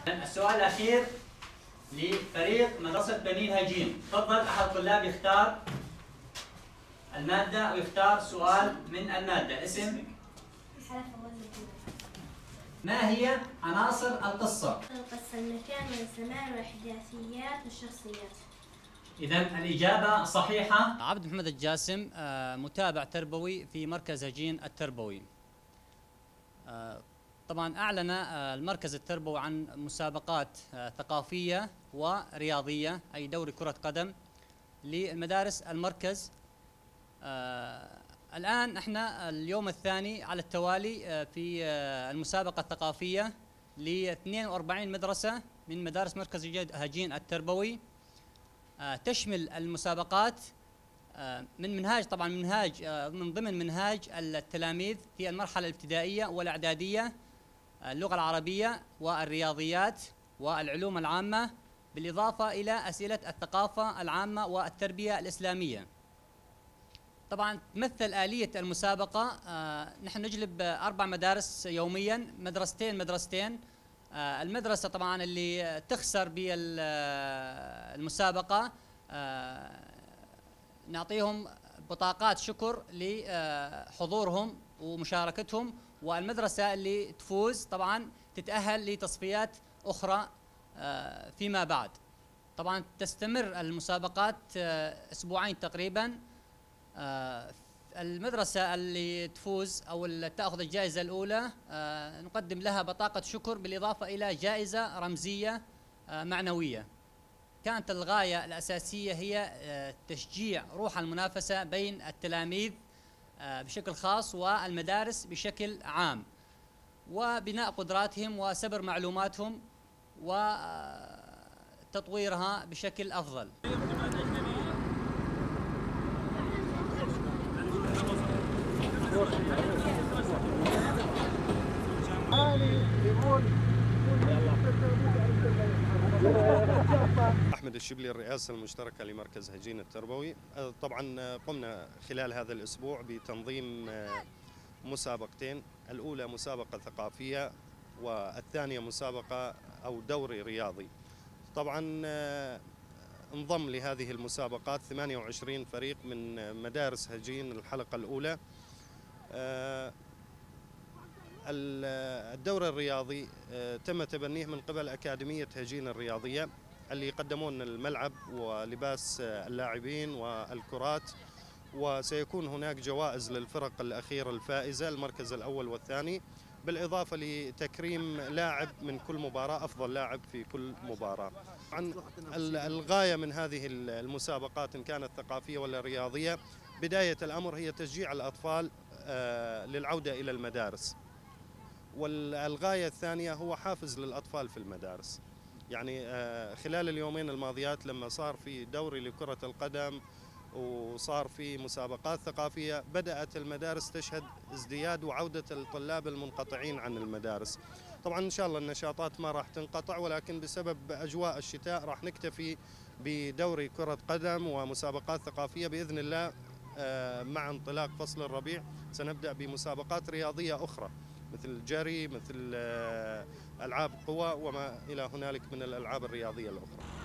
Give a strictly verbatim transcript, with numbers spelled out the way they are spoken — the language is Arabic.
السؤال الأخير لفريق مدرسة بني الهجين. تفضل أحد الطلاب يختار المادة أو يختار سؤال من المادة. اسم. ما هي عناصر القصة؟ القصة المكان والزمان والأحداثيات والشخصيات. إذن الإجابة صحيحة. عبد محمد الجاسم، متابع تربوي في مركز هجين التربوي. طبعا أعلن المركز التربوي عن مسابقات ثقافية ورياضية أي دوري كرة قدم لمدارس المركز. الآن احنا اليوم الثاني على التوالي في المسابقة الثقافية ل اثنين وأربعين مدرسة من مدارس مركز هجين التربوي. تشمل المسابقات من منهاج طبعا منهاج من ضمن منهاج التلاميذ في المرحلة الابتدائية والإعدادية اللغة العربية والرياضيات والعلوم العامة، بالإضافة إلى أسئلة الثقافة العامة والتربية الإسلامية. طبعا تمثل آلية المسابقة نحن نجلب أربع مدارس يوميا، مدرستين مدرستين. المدرسة طبعا اللي تخسر بالمسابقة نعطيهم بطاقات شكر لحضورهم ومشاركتهم، والمدرسة اللي تفوز طبعا تتأهل لتصفيات أخرى فيما بعد. طبعا تستمر المسابقات أسبوعين تقريبا. المدرسة اللي تفوز أو اللي تأخذ الجائزة الأولى نقدم لها بطاقة شكر بالإضافة إلى جائزة رمزية معنوية. كانت الغاية الأساسية هي تشجيع روح المنافسة بين التلاميذ بشكل خاص والمدارس بشكل عام، وبناء قدراتهم وسبر معلوماتهم وتطويرها بشكل أفضل. أحمد الشبلي، الرئاسة المشتركة لمركز هجين التربوي. طبعا قمنا خلال هذا الأسبوع بتنظيم مسابقتين، الأولى مسابقة ثقافية والثانية مسابقة أو دوري رياضي. طبعا انضم لهذه المسابقات ثمانية وعشرين فريق من مدارس هجين الحلقة الأولى. الدوري الرياضي تم تبنيه من قبل أكاديمية هجين الرياضية اللي قدمون الملعب ولباس اللاعبين والكرات، وسيكون هناك جوائز للفرق الأخيرة الفائزة المركز الأول والثاني، بالإضافة لتكريم لاعب من كل مباراة، أفضل لاعب في كل مباراة. عن الغاية من هذه المسابقات إن كانت ثقافية ولا رياضية، بداية الأمر هي تشجيع الأطفال للعودة إلى المدارس، والغاية الثانية هو حافز للأطفال في المدارس. يعني خلال اليومين الماضيات لما صار في دوري لكرة القدم وصار في مسابقات ثقافية، بدأت المدارس تشهد ازدياد وعودة الطلاب المنقطعين عن المدارس. طبعا إن شاء الله النشاطات ما راح تنقطع، ولكن بسبب أجواء الشتاء راح نكتفي بدوري كرة قدم ومسابقات ثقافية بإذن الله. مع انطلاق فصل الربيع سنبدأ بمسابقات رياضية أخرى مثل الجري، مثل ألعاب قوى وما إلى هنالك من الألعاب الرياضية الأخرى.